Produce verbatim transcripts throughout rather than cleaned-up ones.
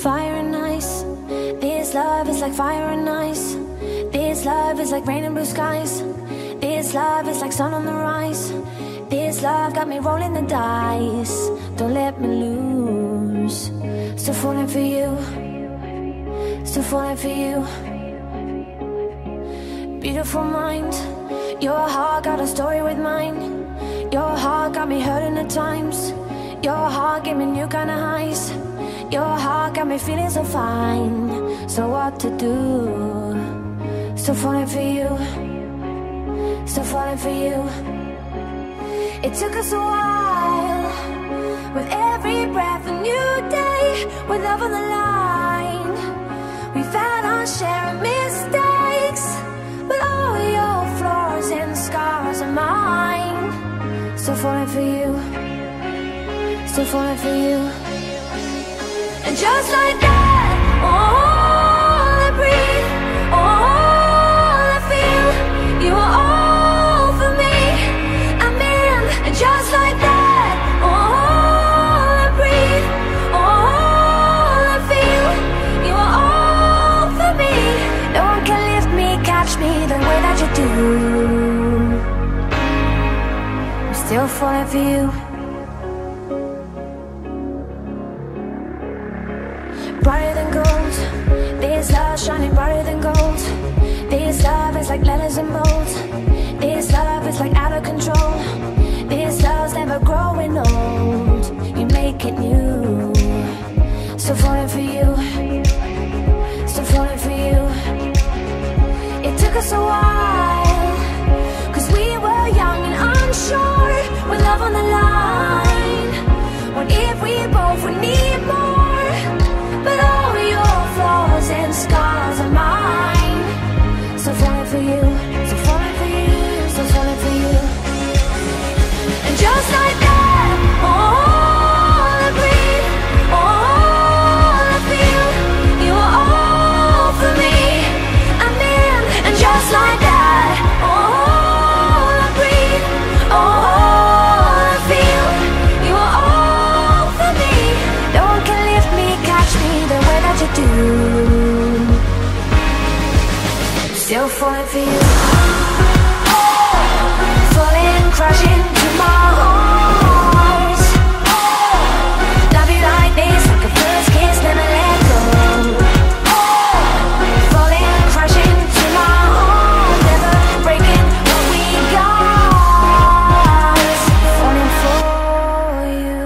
fire and ice. This love is like fire and ice. This love is like rain and blue skies. This love is like sun on the rise. This love got me rolling the dice. Don't let me lose. Still falling for you. Still falling for you. Beautiful mind. Your heart got a story with mine. Your heart got me hurting at times. Your heart gave me new kind of highs. Your heart got me feeling so fine. So what to do? Still falling for you. Still falling for you. It took us a while. With every breath a new day. With love on the line. We've had our share of mistakes. But all your flaws and scars are mine. Still falling for you. Still falling for you. And just like that, all I breathe, all I feel, you are all for me. I'm in. And just like that, all I breathe, all I feel, you are all for me. No one can lift me, catch me the way that you do. I'm still falling for you. Brighter than gold. This love shining brighter than gold. This love is like letters in bold. This love is like out of control. This love's never growing old. You make it new. Still falling for you. Still falling for you. It took us a while, cause we were young and unsure. With love on the line. What if we both would need more? But all your flaws and scars are mine. So falling for you, so falling for you, so falling for you. And just like that, all I breathe, all I feel, you are all for me. I'm in. And just like that, all I breathe, all I feel, you are all for me. No one can lift me, catch me the way that you do. Still falling for you. Falling, crashing to my arms. Love you like this, like a first kiss, never let go. Falling, crashing to my arms, never breaking what we got. Falling for you.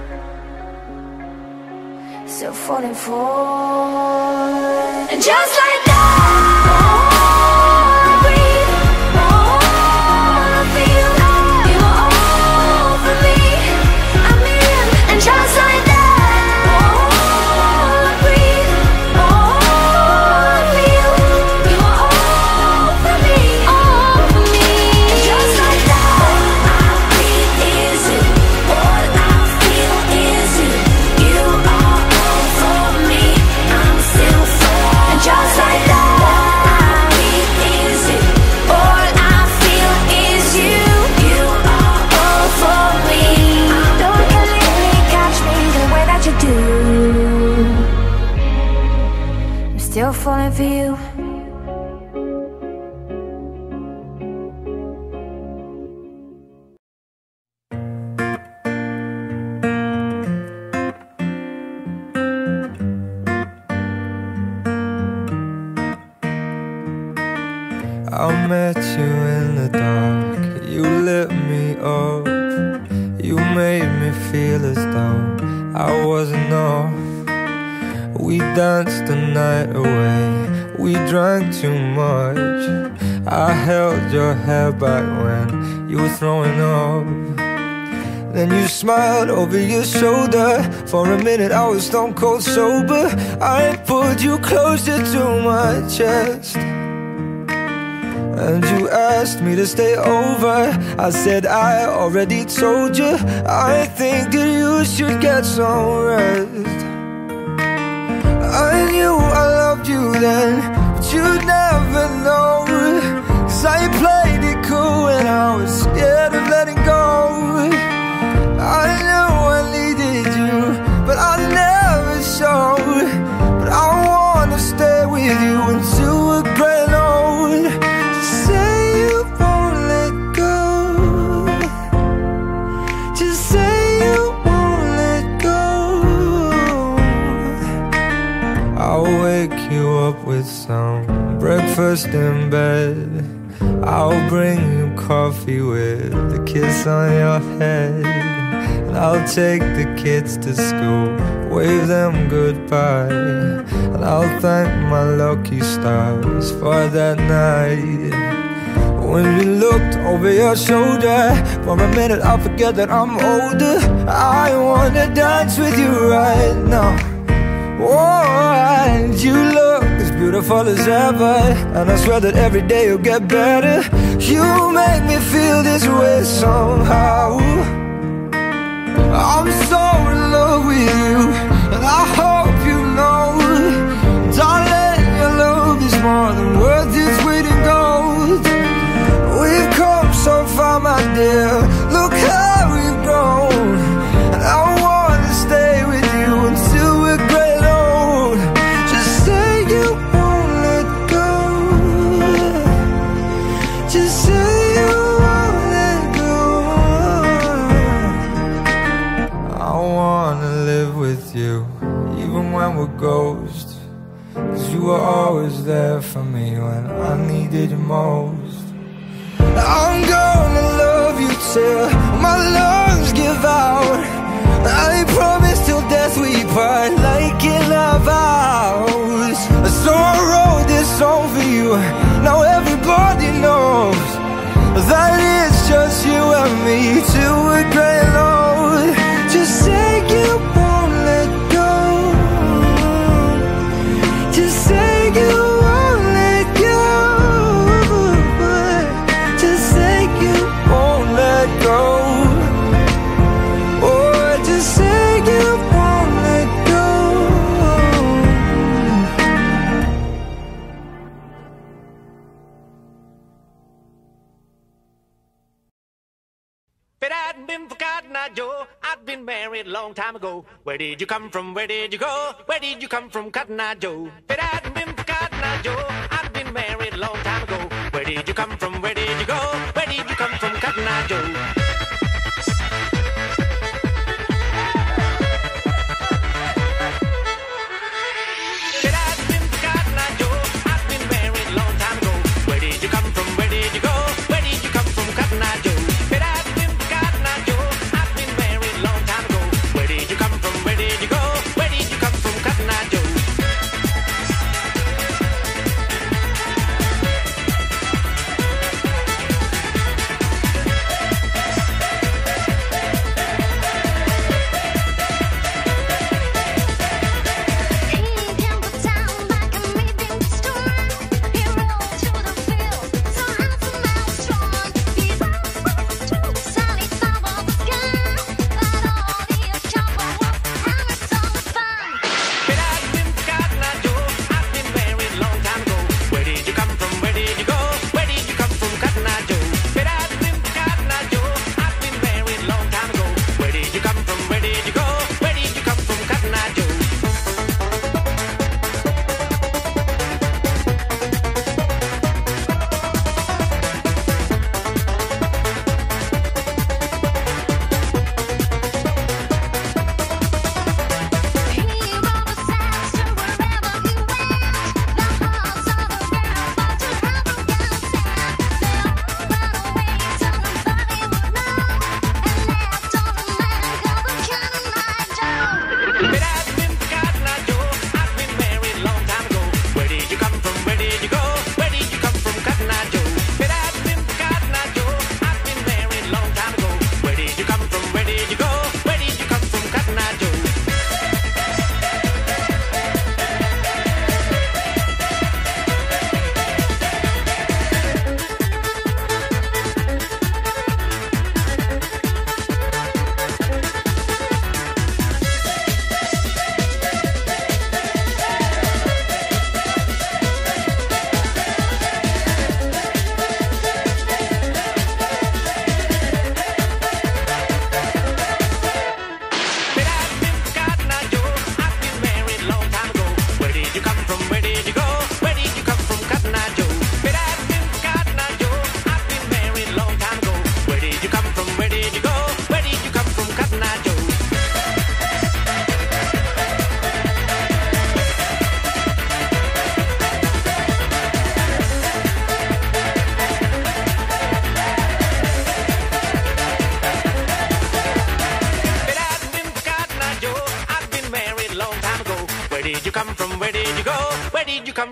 Still falling for. And just like that, all I breathe, all I feel, you are all for me. I'm in. And just like that, all I breathe, all I feel, you are all for me, all for me. And just like that, all I breathe is you, all I feel is you. You are all for me, I'm still for. And just like that, all I breathe is you, all I feel is you. You are all for me. No one can let me, catch me the way that you do. I'm still falling for you. I met you in the dark, you lit me up. You made me feel as though I wasn't off. We danced the night away, we drank too much. I held your hair back when you were throwing up. Then you smiled over your shoulder. For a minute I was stone cold sober. I pulled you closer to my chest, and you asked me to stay over. I said I already told you, I think that you should get some rest. I knew I loved you then, but you'd never know. Cause I played it cool and I was scared of letting go. I knew I needed you, but I never showed. some breakfast in bed. I'll bring you coffee with a kiss on your head. And I'll take the kids to school, wave them goodbye. And I'll thank my lucky stars for that night. When you looked over your shoulder, for a minute I forget that I'm older. I wanna dance with you right now. Oh, and you look as beautiful as ever, and I swear that every day you'll get better. You make me feel this way somehow. I'm so in love with you, and I hope you know, darling, your love is more than worth its weight in gold. We've come so far, my dear, look how we've grown. And I wanna stay with you until we're great old. Just say you won't let go. Just say you won't let go. I wanna live with you, even when we're ghosts. 'Cause you were always there for me when I needed you most. I'm gonna love you till my lungs give out. I promise till death we part, like in our vows. So I wrote this song for you, now everybody knows that it's just you and me till we're grey old. Just say you won't let go. Just say you won't let go. Just say you won't let go. Oh, just say you won't let go. If it hadn't been for Cotton Eye Joe, I'd been married a long time ago. Where did you come from? Where did you go? Where did you come from, Cotton Eye Joe? If it hadn't been for Cotton Eye Joe, I'd been married a long time ago. Where did you come from? Where did you go? Where did you come from, Cotton Eye Joe? If it hadn't been for Cotton Eye Joe, I'd been married a long time ago. Where did you come from? Where did you go? Where did you come from, Cotton Eye Joe? If it hadn't been for Cotton Eye Joe, I'd been married a long time ago. Where did you come from? Where did you go? Where did you come from, Cotton Eye Joe?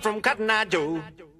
from Cotton Eye Joe.